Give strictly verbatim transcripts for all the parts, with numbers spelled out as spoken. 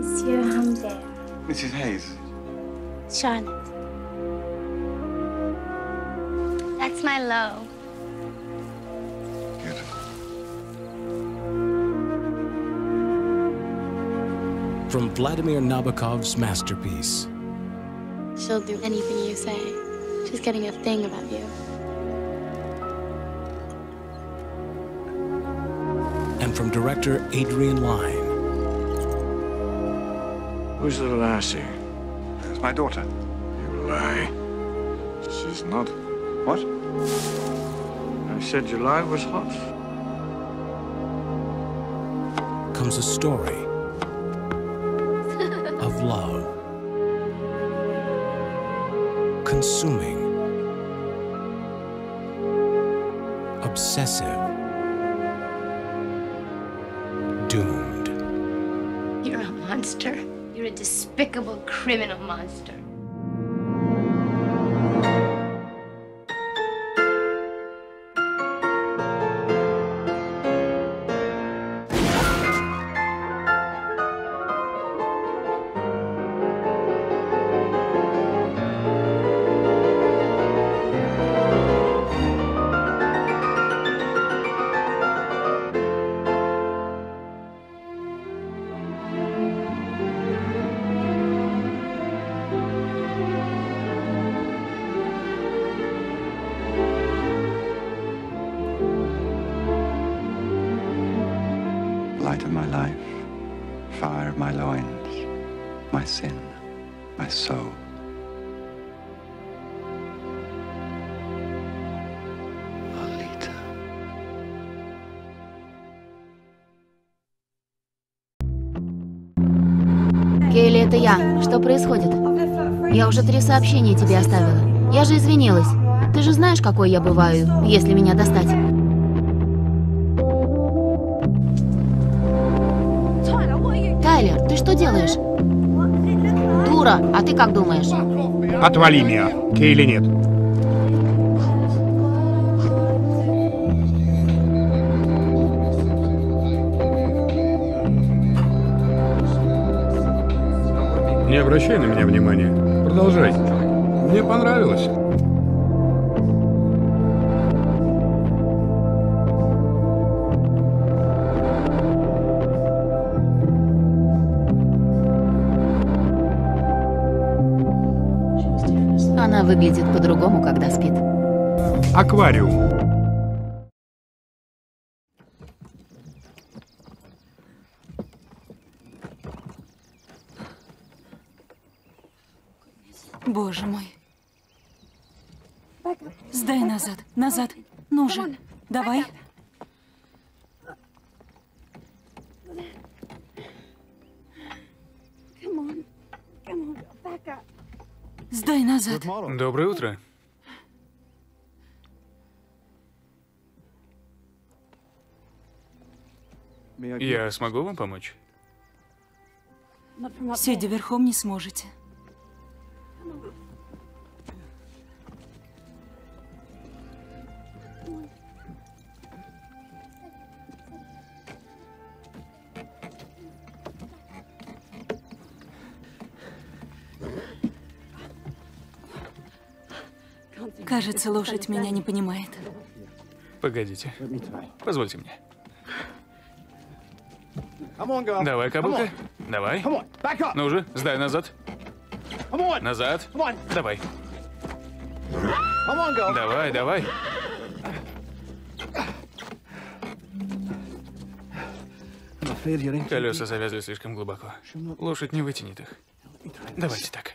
Monsieur Humbert. Missus Hayes. Charlotte. That's my low. Beautiful. From Vladimir Nabokov's masterpiece. She'll do anything you say. She's getting a thing about you. And from director Adrian Lyne. Who's the lassie? It's my daughter. You lie. She's not. What? I said July was hot. Comes a story of love. Consuming. Obsessive. Doomed. You're a monster. You're a despicable criminal monster. Light of my life, fire of my loins, my sin, my soul. Lolita. Кейли, это я. Что происходит? Я уже три сообщения тебе оставила. Я же извинилась. Ты же знаешь, какой я бываю, если меня достать. Тайлер, ты что делаешь? Дура, а ты как думаешь? Отвали, Миа. Кейли нет. Не обращай на меня внимания. Продолжай. Мне понравилось. Она выглядит по-другому, когда спит. Аквариум. Боже мой. Сдай назад, назад. Ну же, давай. Сдай назад. Доброе утро. Я смогу вам помочь? Сидя верхом не сможете. Кажется, лошадь меня не понимает. Погодите. Позвольте мне. Давай, кобылка. Давай. Ну же, сдай назад. Назад. Давай. Давай, давай. Колеса завязли слишком глубоко. Лошадь не вытянет их. Давайте так.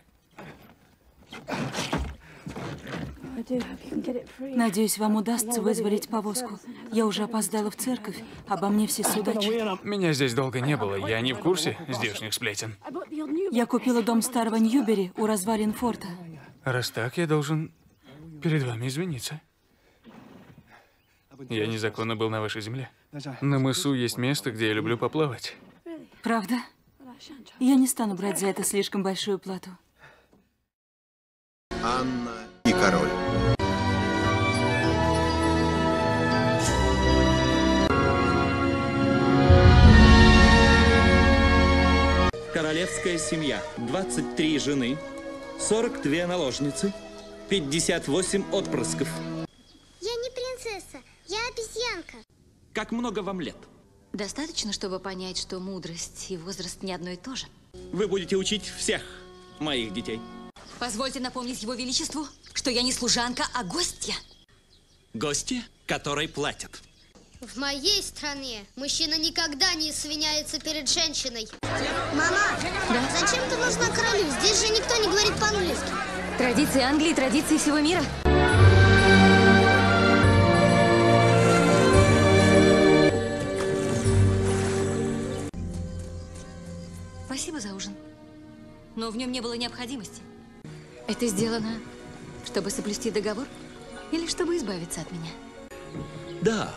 Надеюсь, вам удастся вызволить повозку. Я уже опоздала в церковь, обо мне все судачат. Меня здесь долго не было, я не в курсе здешних сплетен. Я купила дом старого Ньюбери у развалин форта. Раз так, я должен перед вами извиниться. Я незаконно был на вашей земле. На мысу есть место, где я люблю поплавать. Правда? Я не стану брать за это слишком большую плату. Анна и король. королевская семья. двадцать три жены, сорок две наложницы, пятьдесят восемь отпрысков. Я не принцесса, я обезьянка. Как много вам лет? Достаточно, чтобы понять, что мудрость и возраст не одно и то же. Вы будете учить всех моих детей. Позвольте напомнить его величеству, что я не служанка, а гостья. Гости, которой платят. В моей стране мужчина никогда не извиняется перед женщиной. Мама, да? Зачем ты нужна королю? Здесь же никто не говорит по-английски. Традиции Англии, традиции всего мира. Спасибо за ужин. Но в нем не было необходимости. Это сделано, чтобы соблюсти договор или чтобы избавиться от меня? Да.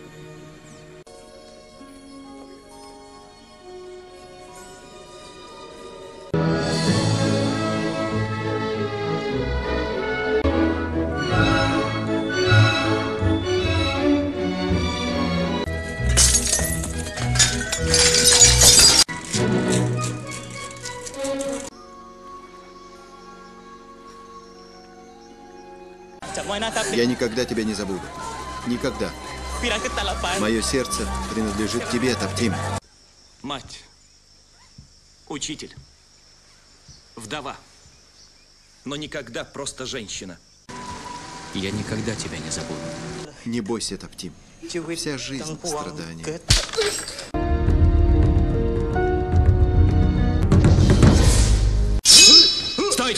Я никогда тебя не забуду. Никогда. Мое сердце принадлежит тебе, Таптим. Мать, учитель, вдова, но никогда просто женщина. Я никогда тебя не забуду. Не бойся, Таптим. Вся жизнь страдания. Стойте!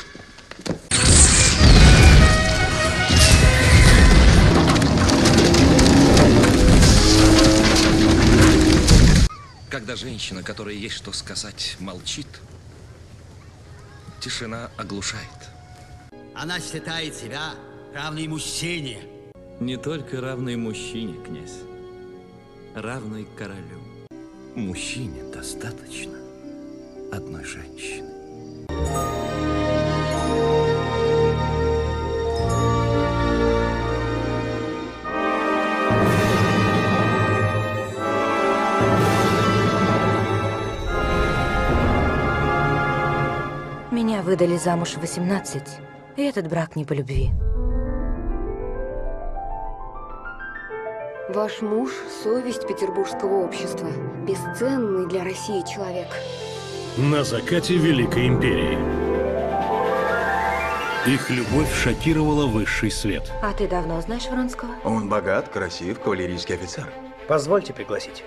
Когда женщина, которой есть что сказать, молчит, тишина оглушает. Она считает себя равной мужчине. Не только равной мужчине, князь, равной королю. Мужчине достаточно одной женщины. Меня выдали замуж в восемнадцать, и этот брак не по любви. Ваш муж – совесть петербургского общества, бесценный для России человек. На закате Великой Империи. Их любовь шокировала высший свет. А ты давно знаешь Вронского? Он богат, красив, кавалерийский офицер. Позвольте пригласить.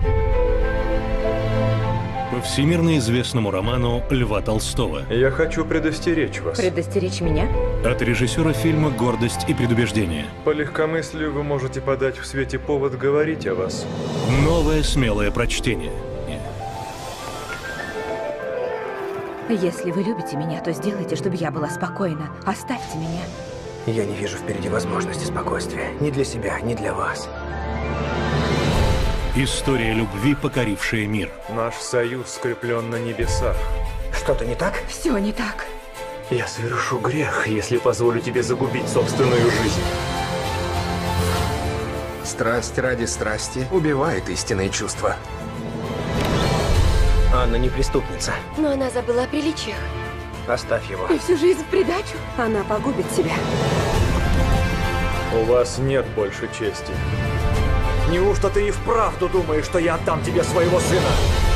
По всемирно известному роману Льва Толстого. Я хочу предостеречь вас. Предостеречь меня? От режиссера фильма «Гордость и предубеждение». По легкомыслию вы можете подать в свете повод говорить о вас. Новое смелое прочтение. Если вы любите меня, то сделайте, чтобы я была спокойна. Оставьте меня. Я не вижу впереди возможности спокойствия. Ни для себя, ни для вас. История любви, покорившая мир. Наш союз скреплен на небесах. Что-то не так? Все не так. Я совершу грех, если позволю тебе загубить собственную жизнь. Страсть ради страсти убивает истинные чувства. Анна не преступница. Но она забыла о приличиях. Оставь его. И всю жизнь в придачу. Она погубит себя. У вас нет больше чести. Неужто ты и вправду думаешь, что я отдам тебе своего сына?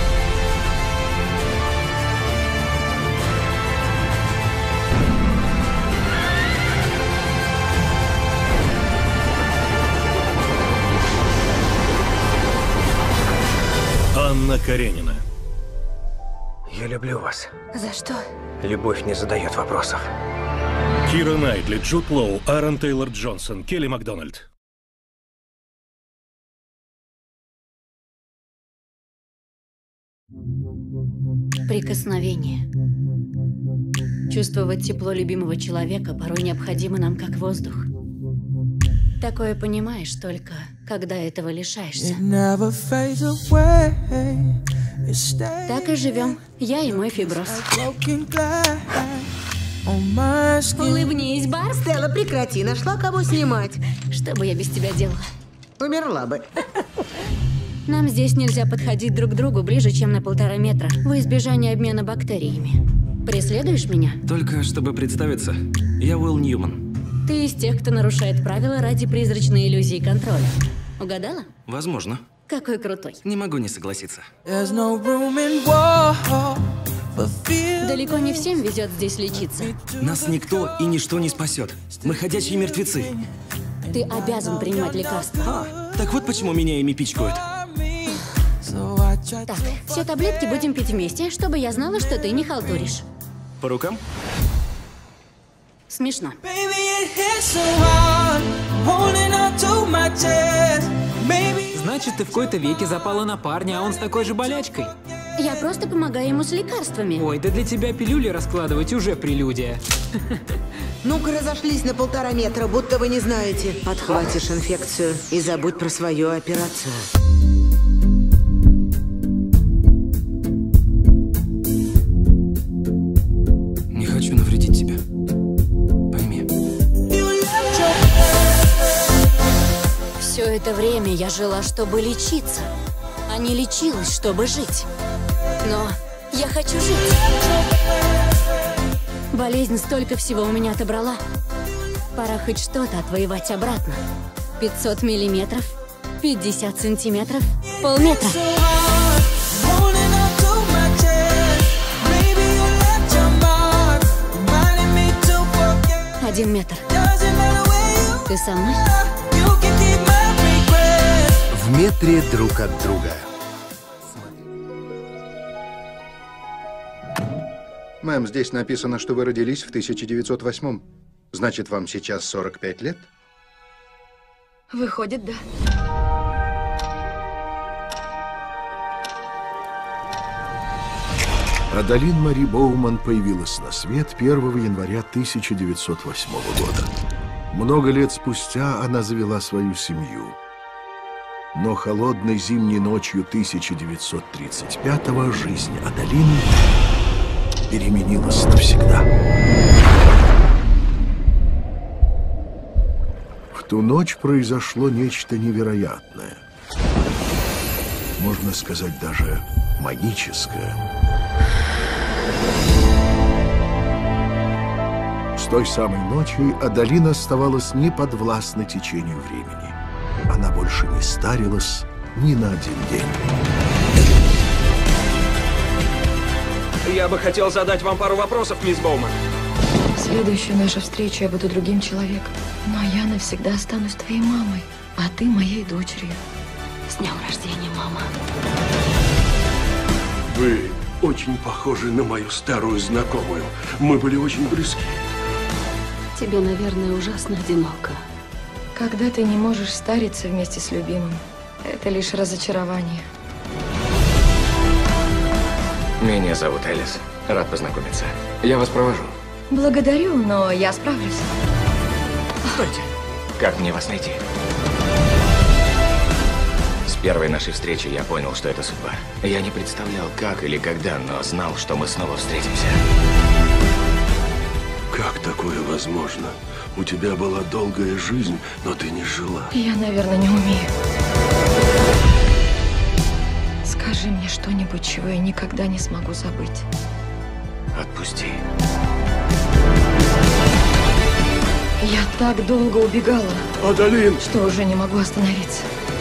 Анна Каренина. Я люблю вас. За что? Любовь не задает вопросов. Кира Найтли, Джуд Лоу, Аарон Тейлор Джонсон, Келли Макдональд. Прикосновение. Чувствовать тепло любимого человека порой необходимо нам как воздух. Такое понимаешь только, когда этого лишаешься. Так и живем. Я и мой фиброз. Улыбнись, Барс. Стелла, прекрати, нашла кого снимать. Что бы я без тебя делала? Умерла бы. Нам здесь нельзя подходить друг к другу ближе, чем на полтора метра, во избежание обмена бактериями. Преследуешь меня? Только чтобы представиться, я Уилл Ньюман. Ты из тех, кто нарушает правила ради призрачной иллюзии контроля. Угадала? Возможно. Какой крутой. Не могу не согласиться. Далеко не всем везет здесь лечиться. Нас никто и ничто не спасет. Мы ходячие мертвецы. Ты обязан принимать лекарства. А, так вот почему меня ими пичкают. Так, все таблетки будем пить вместе, чтобы я знала, что ты не халтуришь. По рукам? Смешно. Значит, ты в кои-то веке запала на парня, а он с такой же болячкой. Я просто помогаю ему с лекарствами. Ой, да для тебя пилюли раскладывать уже прелюдия. Ну-ка, разошлись на полтора метра, будто вы не знаете. Подхватишь инфекцию и забудь про свою операцию. Не хочу навредить тебе. Пойми. Все это время я жила, чтобы лечиться, а не лечилась, чтобы жить. Но я хочу жить. Болезнь столько всего у меня отобрала. Пора хоть что-то отвоевать обратно. пятьсот миллиметров, пятьдесят сантиметров, полметра. Один метр. Ты со мной? В метре друг от друга. Мэм, здесь написано, что вы родились в тысяча девятьсот восьмом. Значит, вам сейчас сорок пять лет? Выходит, да. Адалин Мари Боуман появилась на свет первого января тысяча девятьсот восьмого года. Много лет спустя она завела свою семью. Но холодной зимней ночью тысяча девятьсот тридцать пятого жизнь Адалин переменилась навсегда. В ту ночь произошло нечто невероятное. Можно сказать, даже магическое. С той самой ночи Адалин оставалась неподвластной течению времени. Она больше не старилась ни на один день. Я бы хотел задать вам пару вопросов, мисс Боуман. В следующую нашу встречу я буду другим человеком. Но я навсегда останусь твоей мамой, а ты моей дочерью. С днем рождения, мама. Вы очень похожи на мою старую знакомую. Мы были очень близки. Тебе, наверное, ужасно одиноко. Когда ты не можешь стариться вместе с любимым, это лишь разочарование. Меня зовут Элис. Рад познакомиться. Я вас провожу. Благодарю, но я справлюсь. Стойте. Как мне вас найти? С первой нашей встречи я понял, что это судьба. Я не представлял, как или когда, но знал, что мы снова встретимся. Как такое возможно? У тебя была долгая жизнь, но ты не жила. Я, наверное, не умею. Скажи мне что-нибудь, чего я никогда не смогу забыть. Отпусти. Я так долго убегала, Адалин, что уже не могу остановиться.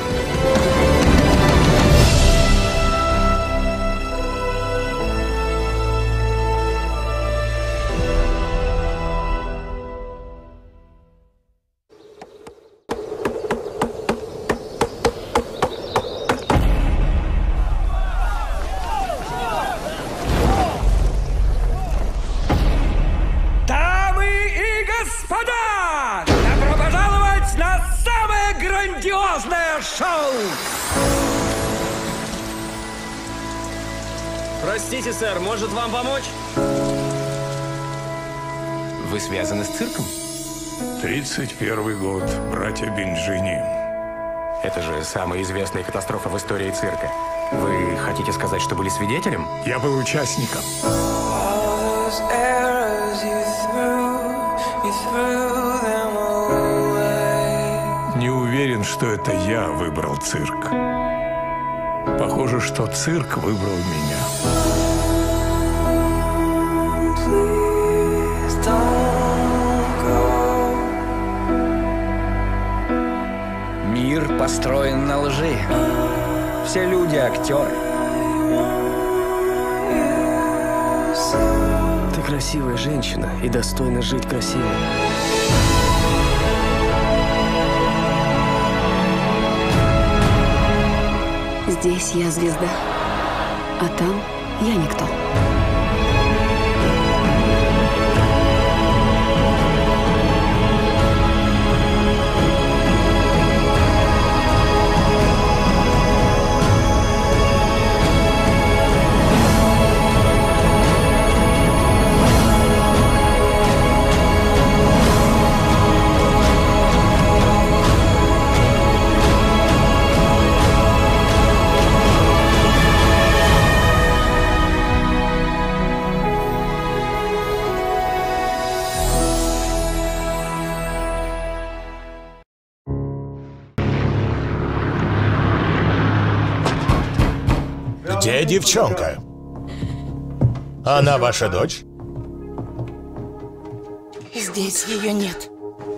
Простите, сэр, может вам помочь? Вы связаны с цирком? тридцать первый год, братья Бенджини. Это же самая известная катастрофа в истории цирка. Вы хотите сказать, что были свидетелем? Я был участником. Не уверен, что это я выбрал цирк. Похоже, что цирк выбрал меня. Мир построен на лжи. Все люди актеры. Ты красивая женщина и достойна жить красиво. Здесь я звезда, а там я никто. Где девчонка? Она ваша дочь? Здесь ее нет.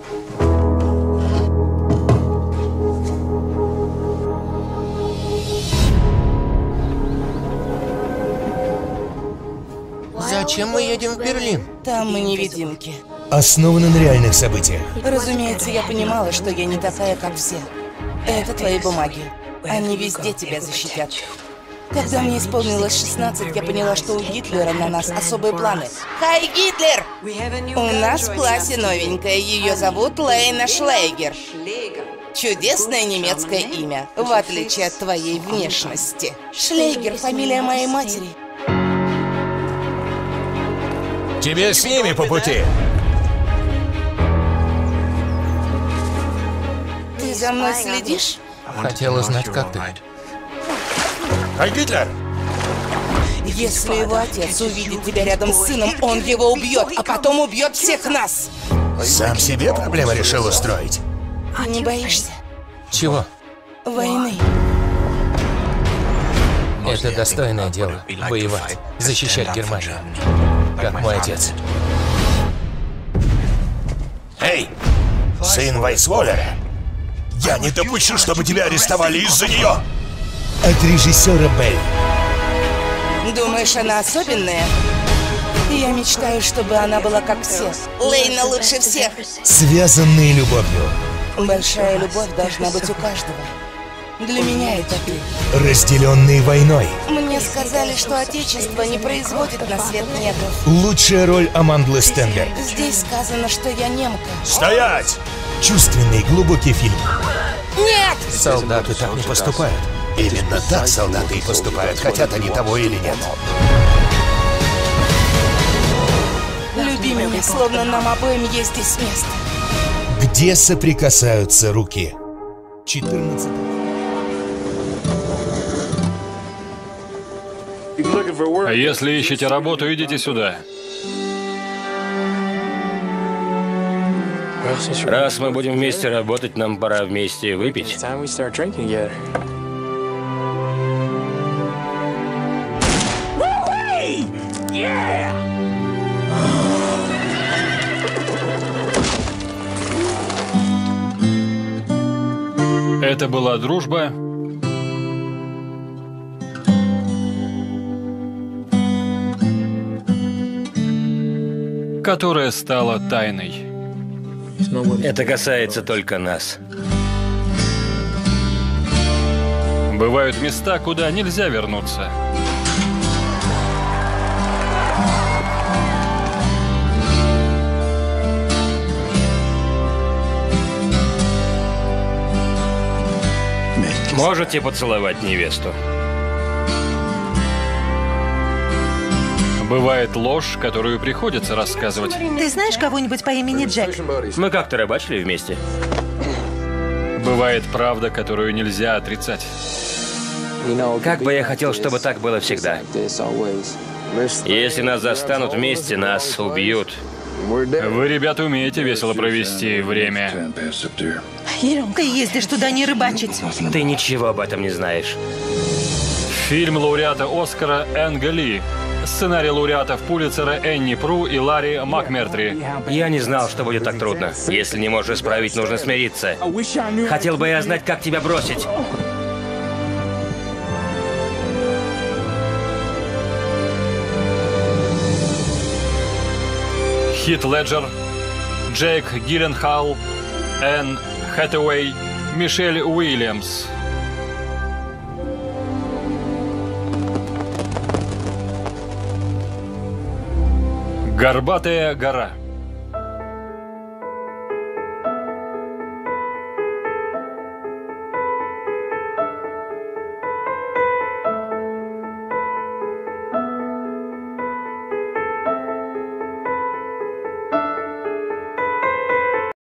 Зачем мы едем в Берлин? Там мы невидимки. Основано на реальных событиях. Разумеется, я понимала, что я не такая, как все. Это твои бумаги. Они везде тебя защитят. Когда мне исполнилось шестнадцать, я поняла, что у Гитлера на нас особые планы. Хай, Гитлер! У нас в классе новенькая. Ее зовут Лейна Шлейгер. Чудесное немецкое имя, в отличие от твоей внешности. Шлейгер — фамилия моей матери. Тебе с ними по пути. Ты за мной следишь? Хотел узнать, как ты. Хай, Гитлер! Если его отец увидит тебя рядом с сыном, он его убьет, а потом убьет всех нас. Сам себе проблемы решил устроить. Не боишься? Чего? Войны. Это достойное дело. Воевать. Защищать Германию. Как мой отец. Эй, сын Вайсволлера! Я не допущу, чтобы тебя арестовали из-за нее! От режиссера Бель. Думаешь, она особенная? Я мечтаю, чтобы она была как все. Лейна лучше всех. Связанные любовью. Большая любовь должна быть у каждого. Для меня это ты. Разделенные войной. Мне сказали, что Отечество не производит на свет негров. Лучшая роль Амандлы Стенберг. Здесь сказано, что я немка. Стоять! Чувственный, глубокий фильм. Нет! Солдаты так не поступают. Именно так солдаты и поступают, хотят они того или нет. Люби меня, словно нам обоим есть здесь место. Где соприкасаются руки? четырнадцать. А если ищете работу, идите сюда. Раз мы будем вместе работать, нам пора вместе выпить. Это была дружба, которая стала тайной. Это касается только нас. Бывают места, куда нельзя вернуться. Можете поцеловать невесту? Бывает ложь, которую приходится рассказывать. Ты знаешь кого-нибудь по имени Джек? Мы как-то рыбачили вместе. Бывает правда, которую нельзя отрицать. Как бы я хотел, чтобы так было всегда. Если нас застанут вместе, нас убьют. Вы, ребята, умеете весело провести время. Ты ездишь туда не рыбачить. Ты ничего об этом не знаешь. Фильм лауреата Оскара Энга Ли. Сценарий лауреатов Пулитцера Энни Пру и Ларри Макмертри. Я не знал, что будет так трудно. Если не можешь исправить, нужно смириться. Хотел бы я знать, как тебя бросить. Хит Леджер, Джейк Гилленхал, Энн Хэтэуэй, Мишель Уильямс. Горбатая гора.